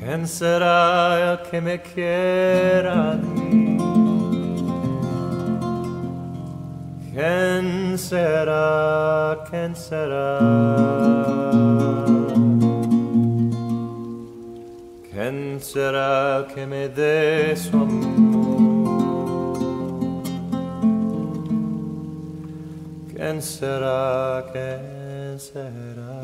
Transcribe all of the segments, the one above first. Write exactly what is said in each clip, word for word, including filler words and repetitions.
¿Quién será el que me quiera a mí? ¿Quién será? ¿Quién será? ¿Quién será el que me dé su amor? ¿Quién será? ¿Quién será?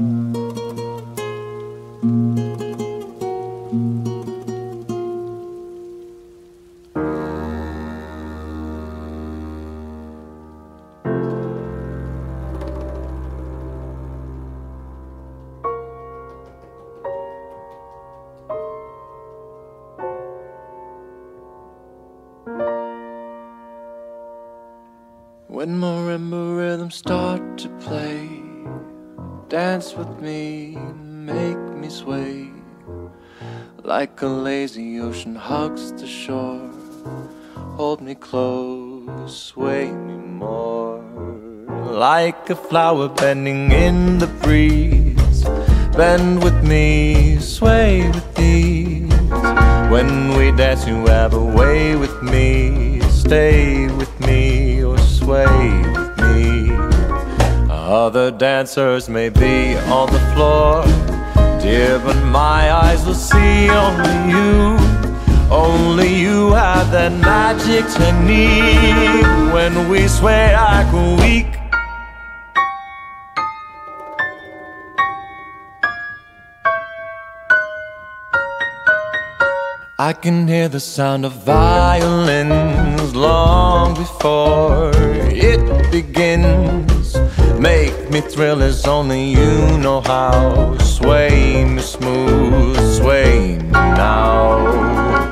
When marimba rhythms start to play, dance with me, make me sway, like a lazy ocean hugs the shore. Hold me close, sway me more, like a flower bending in the breeze. Bend with me, sway with ease. When we dance you have a way with me. Stay with me or sway with me. Other dancers may be on the floor, dear, but my eyes will see only you. Only you have that magic technique. When we sway I go weak. I can hear the sound of violins long before it begins. Make me thrill as only you know how. Sway me smooth, sway me now.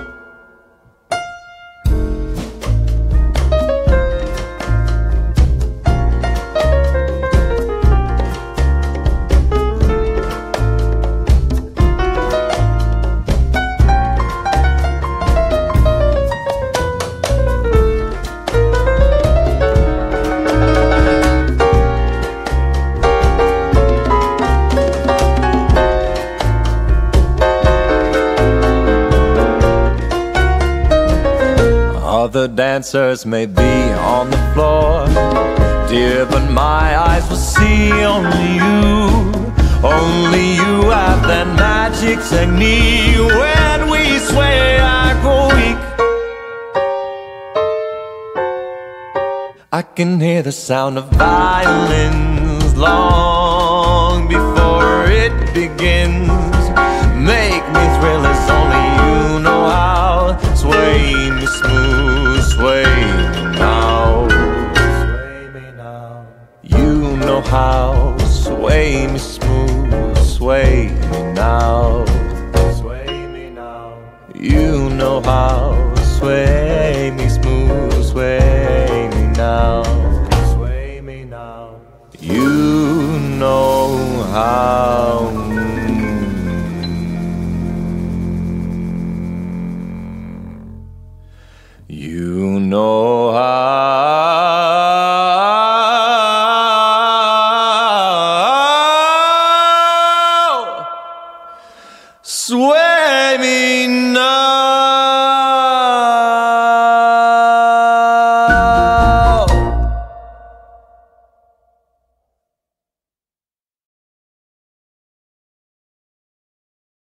Other dancers may be on the floor, dear, but my eyes will see only you. Only you have that magic technique. When we sway I go weak. I can hear the sound of violins long before it begins. Make me thrill as only you know how. Sway me smooth, sway me now. Sway me now. You know how. Sway me smooth, sway me now. Sway me now. You know how. Sway me smooth, sway me now. Sway me now. You know how. You know how. Sway me.